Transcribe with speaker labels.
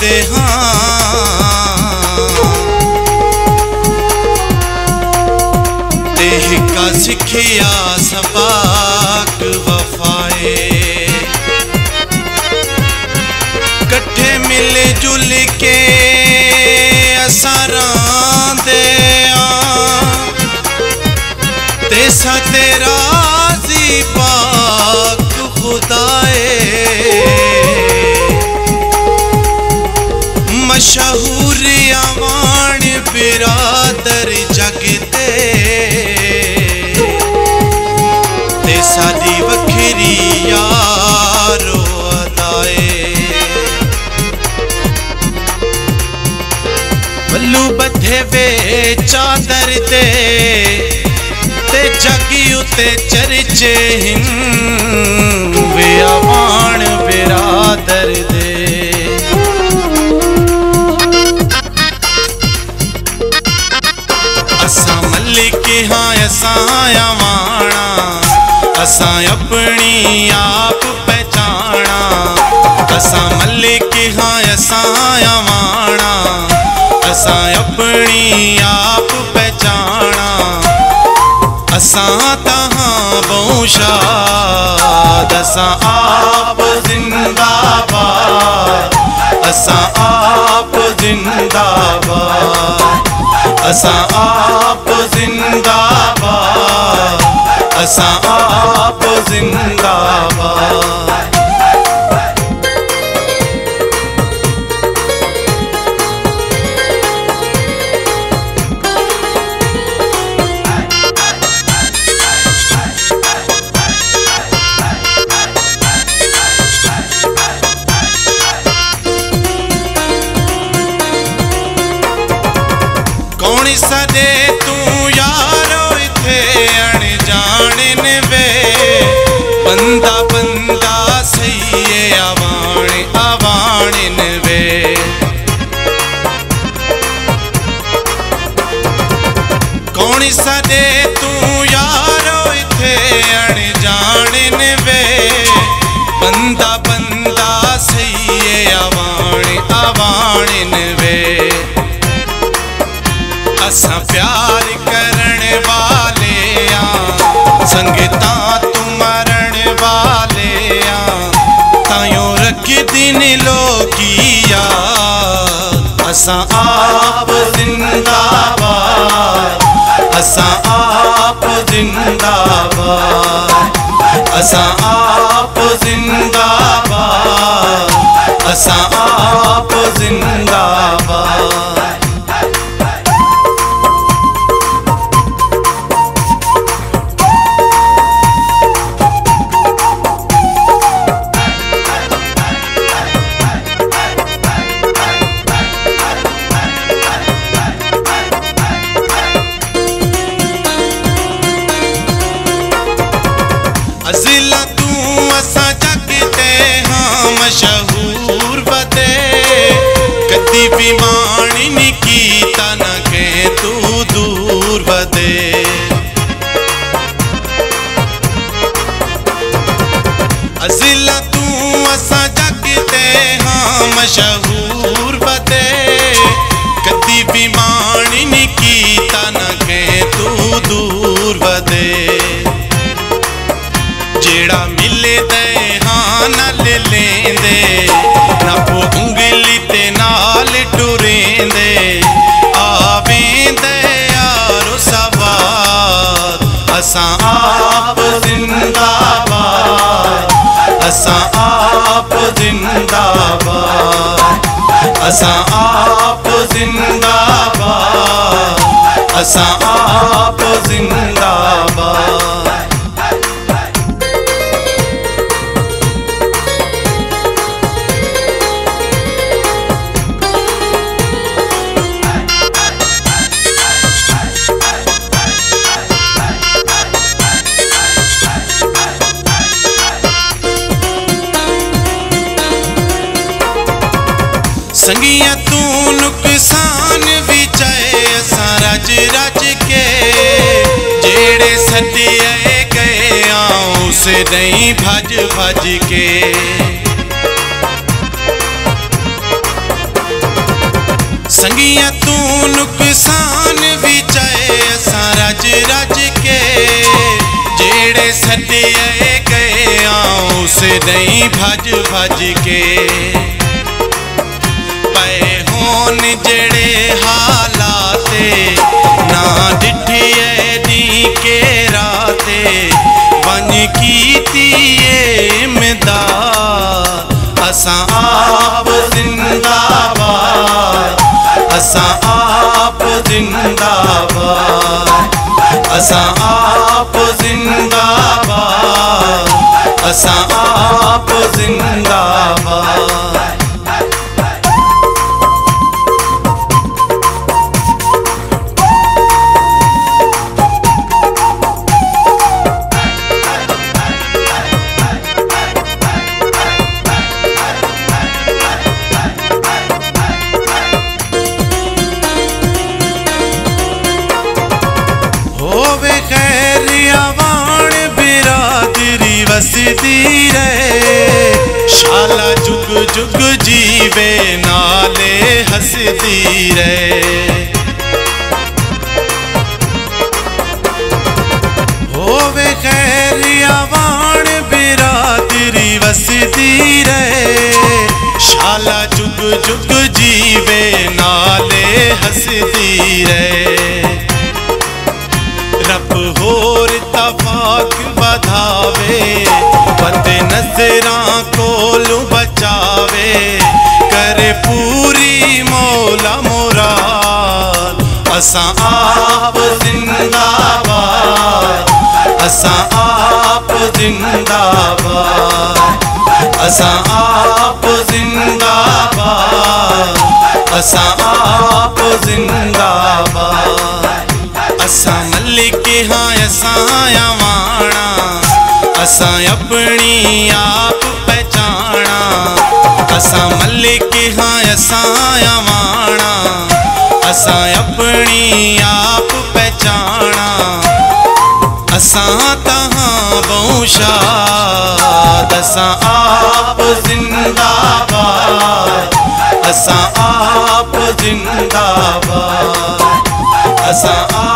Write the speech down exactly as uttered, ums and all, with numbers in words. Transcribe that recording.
Speaker 1: दे हाँ ते हिका सिखिया सबक वफाए कट्ठे मिले जुल के असारां दे ते सा तेरा जी पाक खुदाए मशहूर आवान बिरादर जगते ते सादी वखरी यारो अदाए बल्लू बधे वे चादर ते ते जगी उते चर्चे हिन वे आवान बिरादर दे असा मलिक हाँ असा आवाना असा अपनी आप पहचाना असा मलिक हाँ असा आवाना असा अपनी आप पहचाना असा तहाँ बहुशाद असा आप जिंदाबाद असा आप जिंदाबाद असा आप जिंदाबाद असा आप जिंदाबाद सदे तू यारो इथे अनजान वे बंदा बंदा सही आवान आवान वे कौन सदे तू यारो इथे अनजान वे बंदा बंदा सही आवान आवान वे असा प्यार करने वाले संगता तू मरण वाले तायों रख दिन लोगिया असा आप जिंदाबाद असा आप जिंदाबाद असा आप जिंदाबाद असा आप जिंदाबाद अज़िला तू असा जगते हाँ मशहूर बदे कदी भी मानी नी कीता न के तू दूर बदे अज़िला तू असा जगते हाँ मशहूर बदे कदी भी मानी नी कीता न के तू दूर बदे जेड़ा मिले दे हाँ नाल लेंदे ना वो उंगली ते नाल टुरेंदे आवेंदे यारो सवाद असा आप जिंदाबाद असा आप जिंदाबाद असा आप जिंदाबाद असा आप जिंदाबाद संगिया तू नुकसान भी चाहे असा रज रज के जेड़े सदिए गए आऊं से नहीं भज भज के संगिया तू नुकसान भी चाहे असा रज रज के जेड़े सदे गए उस नहीं भज भज के पे होन जेड़े हालाते ना डिठिए दी के राते बन कीती इमदाद असा आप जिंदाबाद असा आप जिंदाबाद असा आप जिंदाबाद असा आप जिंदाबाद। होवे खैरियावान बिरादरी वसदी रहे शाला जुग जुग जीवे नाले हसदी रहे। होवे खैरियावान बिरादरी वसदी रहे शाला जुग जुग जीवे नाले हसदी रहे। रब होर तफाक बधावे बद नजरां कोलू बचावे करे पूरी मौला मुराद असा आप जिंदाबाद असा आप जिंदाबाद असा आप जिंदाबाद असा आप जिंदाबाद। असा मलिक हाँ असा वाणा असा अपनी आप पहचाना असा मलिक हाँ असा वाणा असा अपनी आप पहचाना असा तहाँ बहुशाद असा आप जिंदाबाद असा आप जिंदाबाद असा